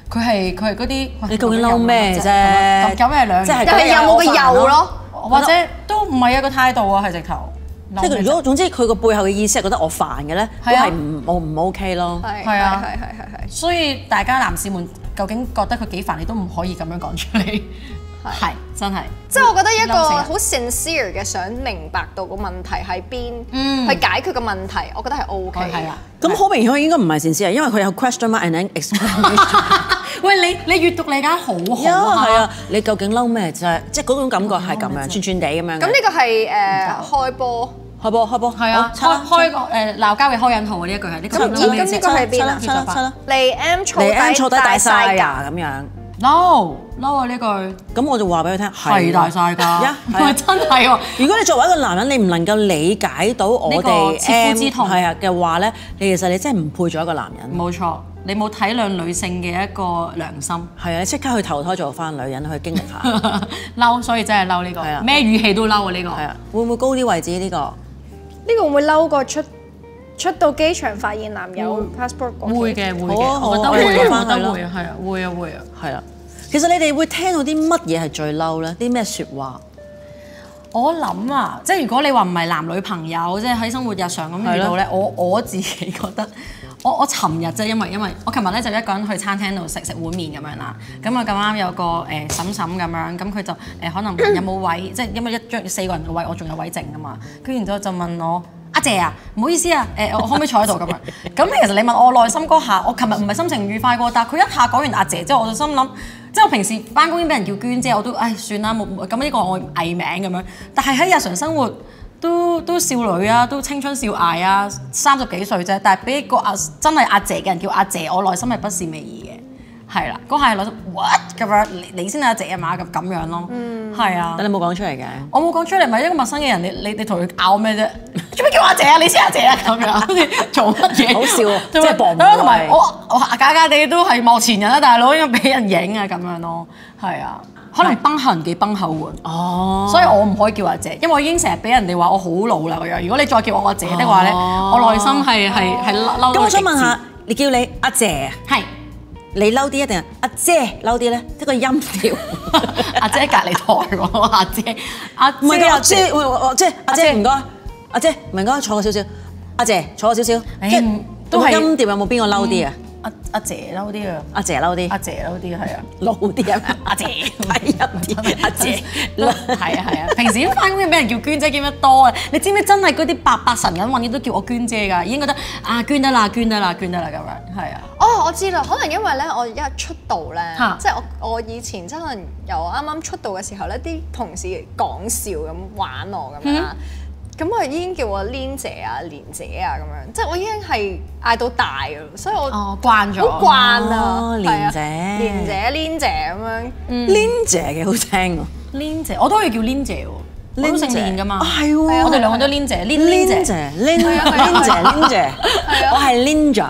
佢係佢係嗰啲， 你究竟嬲咩啫？ 咁有咩兩？ 即係又係有冇個有咯？ 或者都唔係一個態度啊，係直頭。 即係如果總之佢個背後嘅意思係覺得我煩嘅咧，都係唔我唔 OK 咯。 係啊， 係係係係。 所以大家男士們究竟覺得佢幾煩，你都唔可以咁樣講出嚟。係真係。 即係我覺得一個好 sincere 嘅想明白到個問題喺邊，去解決個問題，我覺得係 OK 嘅。 係啊。 咁好明顯佢應該唔係善思啊，因為佢有 question mark and then exclamation。 喂，你你閱讀理解好好啊！係啊，你究竟嬲咩啫？即係嗰種感覺係咁樣，串串地咁樣。 咁呢個係誒開波， 開波開波， 係啊，開開個誒鬧交嘅開引號啊！呢一句係呢個。 咁咁呢個係邊啊？ 出啦出啦！ 嚟 M 坐嚟 M 坐低大晒㗎咁樣。 嬲嬲啊！呢句。 咁我就話俾佢聽， 係大晒㗎，係真係喎。 如果你作為一個男人，你唔能夠理解到我哋切膚之痛係啊嘅話咧，你其實你真係唔配做一個男人。 冇錯，你冇體諒女性嘅一個良心。 係啊，你即刻去投胎做翻女人去經歷下。 嬲，所以真係嬲呢個。係啊，咩語氣都嬲啊呢個。 係啊，會唔會高啲位置呢個？ 呢個會唔會嬲過出出到機場發現男友 passport 嗰？ 會嘅會嘅， 好我覺得會，我覺得會啊，係啊，會啊會啊。 係啦，其實你哋會聽到啲乜嘢係最嬲咧？啲咩説話？ 我諗啊，即係如果你話唔係男女朋友，即係喺生活日常咁遇到咧，我我自己覺得，我我尋日啫，因為因為我琴日咧就一個人去餐廳度食食碗麵咁樣啦，咁啊咁啱有個誒嬸嬸咁樣，咁佢就誒可能有冇位，即係因為一張四個人嘅位，我仲有位剩噶嘛，跟住然之後就問我阿姐啊，唔好意思啊，誒我可唔可以坐喺度咁樣？咁其實你問我內心嗰下，我琴日唔係心情愉快過，但係佢一下講完阿姐之後，我就心諗。即係我平時翻工已經俾人叫娟姐，我都唉算啦，冇咁呢個我藝名咁樣。但係喺日常生活都都少女啊，都青春少艾啊，三十幾歲啫。但係俾個阿真係阿姐嘅人叫阿姐，我內心係不是味兒嘅。係啦，嗰下係內心 what 咁樣，你你先係阿姐啊嘛，咁咁樣咯。嗯，係啊。 但你冇講出嚟嘅。 我冇講出嚟，咪一個陌生嘅人，你你你同佢拗咩啫？做咩叫阿姐啊？你先阿姐啊？咁樣好似做乜嘢？好笑啊！即係傍同埋我我假假地都係幕前人啦，大佬應該俾人影啊咁樣咯。係啊，可能崩口人忌崩口碗。哦。所以我唔可以叫阿姐，因為我已經成日俾人哋話我好老啦個樣。如果你再叫我阿姐的話咧，我內心係係係嬲嬲。 咁我想問下，你叫你阿姐係？你嬲啲一定係阿姐嬲啲咧？即係個音調。 阿姐隔離台喎，阿姐阿唔係阿姐，我即係阿姐唔該，阿姐唔該坐少少，阿姐坐少少，即係都係音調有冇邊個嬲啲啊？ 阿阿姐嬲啲啊！ 阿姐嬲啲， 阿姐嬲啲係啊， 老啲啊！ 阿姐係音啲，阿姐係啊係啊！平時翻工俾人叫娟姐叫得多啊！你知唔知真係嗰啲伯伯神咁揾嘢都叫我娟姐㗎，已經覺得啊娟得啦娟得啦娟得啦咁樣係啊！ 哦，我知啦，可能因為咧我一出道咧， 哈即係我我以前真係由啱啱出道嘅時候咧，啲同事講笑咁玩我咁樣啦。咁我已經叫我蓮姐啊、蓮姐啊咁樣，即係我已經係嗌到大㗎，所以我哦慣咗， 好慣啊， 蓮姐、 蓮姐、蓮姐咁樣， 蓮姐幾好聽喎， 蓮姐我都可以叫蓮姐喎，我都姓蓮㗎嘛， 係喎， 我哋兩個都蓮姐，蓮蓮姐， 蓮蓮姐蓮姐，我係 Ninja，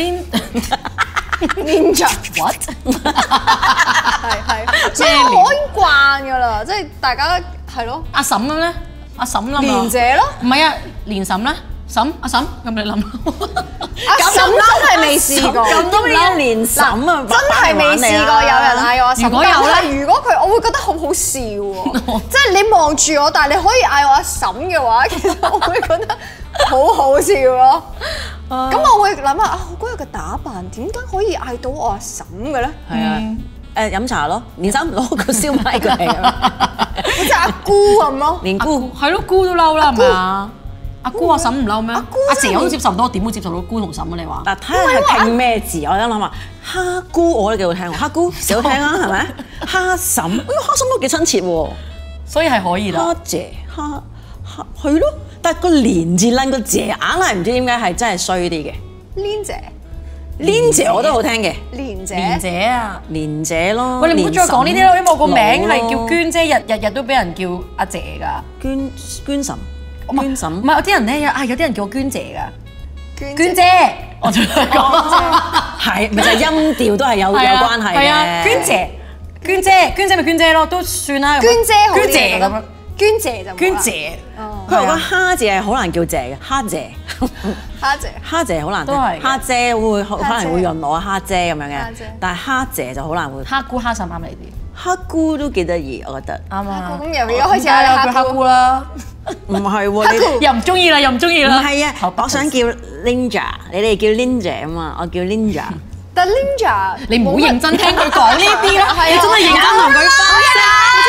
Ninja what？ 係係，即係我已經慣㗎啦，即係大家係咯， 阿嬸咁咧。阿嬸啦嘛， 蓮姐咯， 唔係啊，蓮嬸咧，嬸阿嬸咁你諗， 阿嬸真係未試過， 咁都一蓮嬸啊， 真係未試過有人嗌我阿嬸。 如果有咧， 如果佢，我會覺得好好笑喎，即係你望住我，但係你可以嗌我阿嬸嘅話，其實我會覺得好好笑咯。咁我會諗下啊，嗰日嘅打扮點解可以嗌到我阿嬸嘅咧？ 係啊。誒飲茶咯，蓮嬸攞個燒麥過嚟， 好似阿姑咁咯， 連姑係咯，姑都嬲啦，係咪啊？阿姑阿嬸唔嬲咩？阿姑阿姐我都接受唔到，我點會接受到姑同嬸啊？你話？ 嗱，睇下係拼咩字，我而家諗下，蝦姑我都幾好聽喎，蝦姑幾好聽啊，係咪？蝦嬸，哎呀蝦嬸都幾親切喎， 所以係可以啦。 蝦姐蝦蝦係咯，但係個蓮字撚個姐硬係唔知點解係真係衰啲嘅。 蓮姐。 蓮姐我都好聽嘅， 蓮姐， 蓮姐啊， 蓮姐咯。 喂，你唔好再講呢啲咯，因為我個名係叫娟姐，日日日都俾人叫阿姐㗎。 娟娟嬸，娟嬸。 唔係有啲人咧，啊有啲人叫我娟姐㗎。娟姐，我仲講係咪就係音調都係有有關係嘅？ 係啊，娟姐，娟姐，娟姐咪娟姐咯，都算啦。 娟姐好啲， 娟姐咁樣， 娟姐就娟姐。 哦。 佢話個蝦字係好難叫姐嘅，蝦姐。 蝦姐， 蝦姐好難聽， 都係蝦姐會可能會潤我蝦姐咁樣嘅蝦姐， 但係蝦姐就好難會。 黑菇蝦嬸啱你啲。 黑菇都幾得意，我覺得。 啱啊！ 咁由而家開始有有黑菇啦， 唔係喎，你又唔中意啦，又唔中意唔啦。 係啊，我想叫 Linja，你哋叫 Linja 啊嘛，我叫 Linja。 但 Linja， 你唔好認真聽佢講呢啲啦， 係啊你真係認真同佢分析。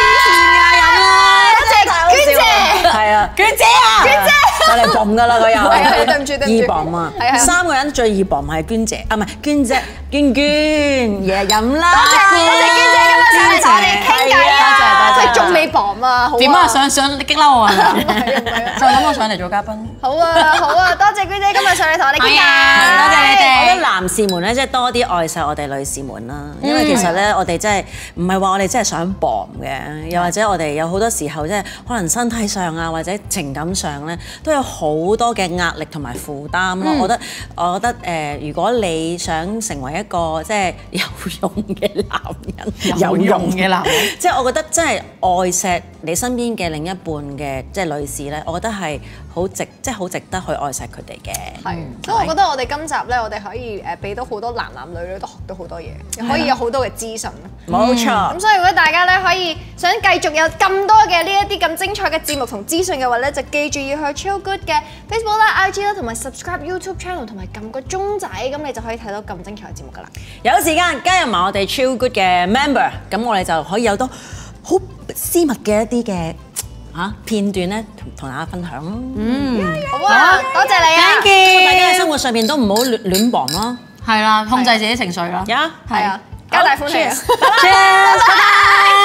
娟姐， 係啊， 娟姐啊， 娟姐，就嚟bomb㗎啦佢又。 係啊係對唔住對唔住易bomb啊係啊！ 三個人最易bomb係娟姐，啊唔係娟姐，娟娟嘢飲啦。 多謝多謝娟姐今日上嚟同我哋傾偈啊！ 多謝多謝佢仲未綁啊，好點啊？想想激嬲我啊？就諗我上嚟做嘉賓。 好啊好啊，多謝娟姐今日上嚟同我哋傾偈， 多謝你哋我覺得男士們咧，即係多啲愛錫我哋女士們啦，因為其實咧，我哋真係唔係話我哋真係想bomb嘅，又或者我哋有好多時候即係可能身體上啊，或者情感上咧，都有好多嘅壓力同埋負擔咯。我覺得，我覺得誒，如果你想成為一個即係有用嘅男人， 有用嘅男人， 即係我覺得真係愛錫你身邊嘅另一半嘅即係女士咧，我覺得係好值，即係好值得去愛錫佢哋嘅。 係，所以我覺得我哋今集咧，我哋可以誒俾到好多男男女女都學到好多嘢，可以有好多嘅資訊。 冇錯。 咁所以如果大家咧可以想繼續有咁多嘅呢一啲咁精彩嘅節目同資訊嘅話咧，就記住要去 Chill Good 嘅 Facebook 啦、I G 啦，同埋 subscribe YouTube channel，同埋撳個鐘仔，咁你就可以睇到咁精彩嘅節目噶啦。 有時間加入埋我哋 Chill Good 嘅 member，咁我哋就可以有多好私密嘅一啲嘅嚇片段咧，同同大家分享咯。嗯， 好啊，多謝你啊 Thank you 大家喺生活上邊都唔好亂亂忙咯。 係啦，控制自己情緒啦。 呀， 係啊，皆大歡喜啊！ Cheers，拜拜。